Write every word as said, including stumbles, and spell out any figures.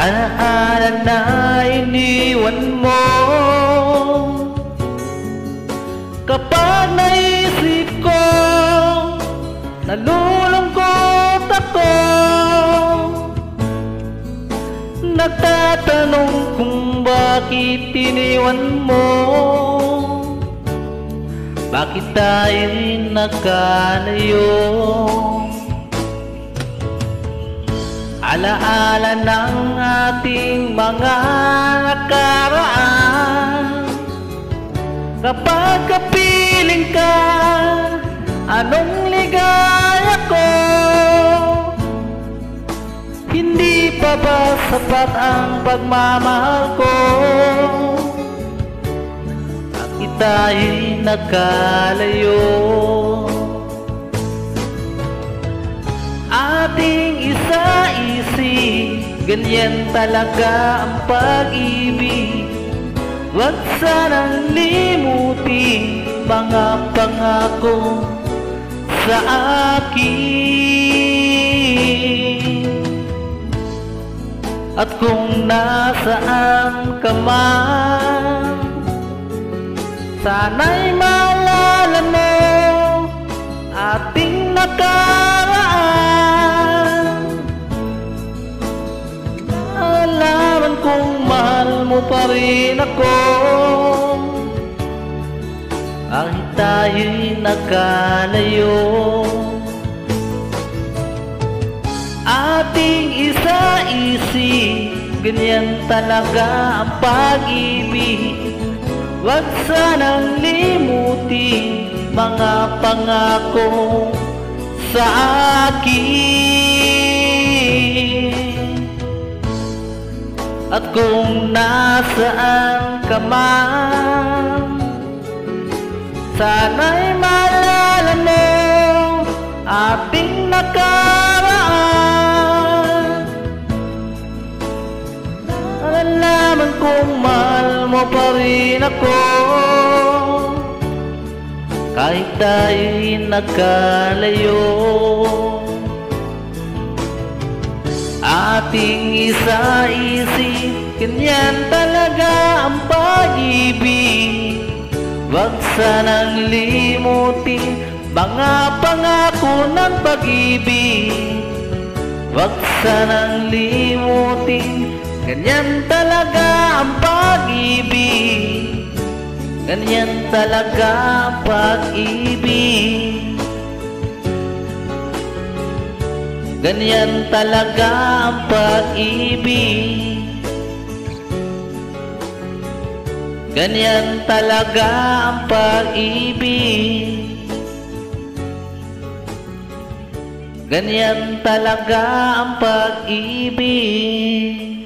Alaala na iniwan mo. Kapag naisip ko, nalulungkot ako. Nagtatanong kung bakit iniwan mo. Bakit tayo'y nagkalayo? Alaala ng ating mga nakaraan. Kapag kapiling ka, anong ligaya ko? Hindi pa ba sapat ang pagmamahal ko? Bakit tayo'y nagkalayo? Ating isa-isip, ganyan talaga ang pag-ibig. Huwag sanang limutin mga pangako sa akin. At kung nasaan ka man, sana'y maalala mo ating nakaraan. Alaman kong mahal mo pa rin ako. Kahit tayo'y nagkalayo. Ating isa-isip, ganyan talaga ang pag-ibig. Huwag sanang limutin mga pangako sa akin. At kung nasaan ka man, sana'y maalala mo ating nakaraan. Alaman kong mahal mo pa rin ako. Kahit tayo'y nagkalayo. Ating isa-isip, ganyan talaga ang pag-ibig. Huwag sanang limutin mga pangako ng pag-ibig. Huwag sanang limutin, ganyan talaga ang pag-ibig. Ganyan talaga ang pag-ibig. Ganyan talaga ang pag-ibig. Ganyan talaga ang pag-ibig. Ganyan talaga ang pag-ibig.